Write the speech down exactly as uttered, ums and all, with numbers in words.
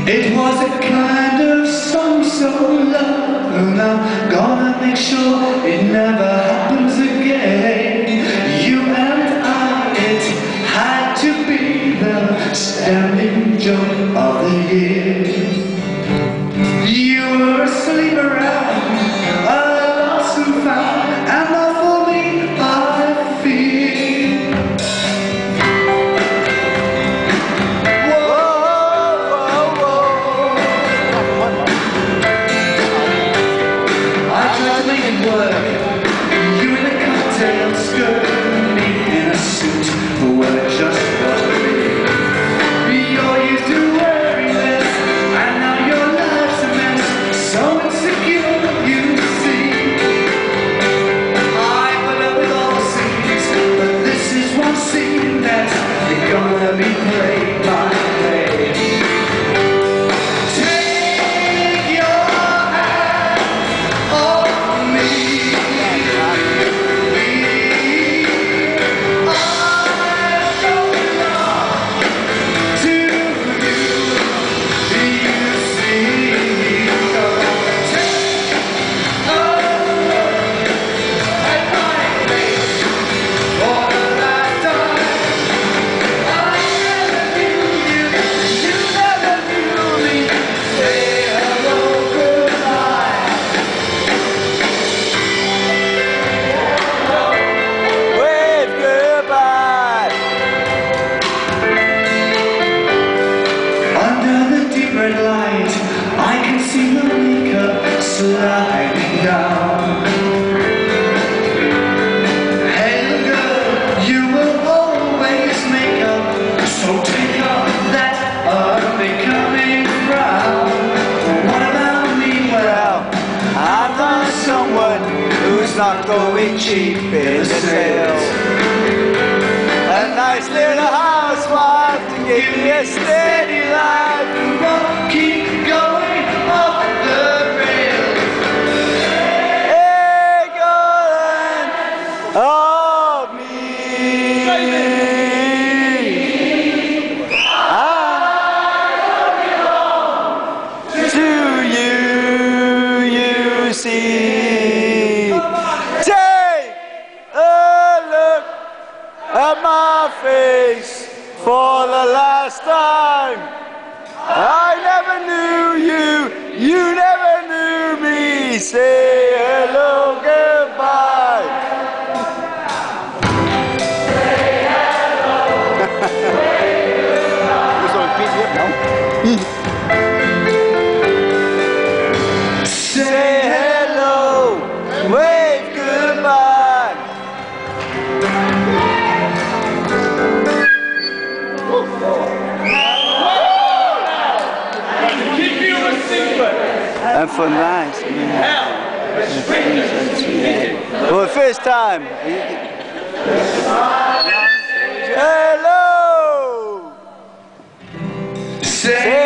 It was a kind of song so low, and I'm gonna make sure it never happens again. You and I, it had to be the standing joke of the year. You were asleep around, I lost and found, and I for me I fear. Work. You in a cocktail skirt, me in a suit, well it just wasn't me. You're used to wearing this, and now your life's a mess, so insecure you see. I put up with all the scenes, but this is one scene that's gonna be played by play. I can see the makeup sliding down. Hey girl, you will always make up, so take off that unbecoming frown. What about me? Well, I'm not someone who's not going cheap in the sales. A nice little housewife to give me a steady life. We won't keep going off the rails. Hey, golden of me. I to you, you see. Take a look at my face for the last time. I never knew you, you never knew me. Say hello, goodbye. Say hello, say hello, wave goodbye. And for nice, yeah. For the first time. Hello! Say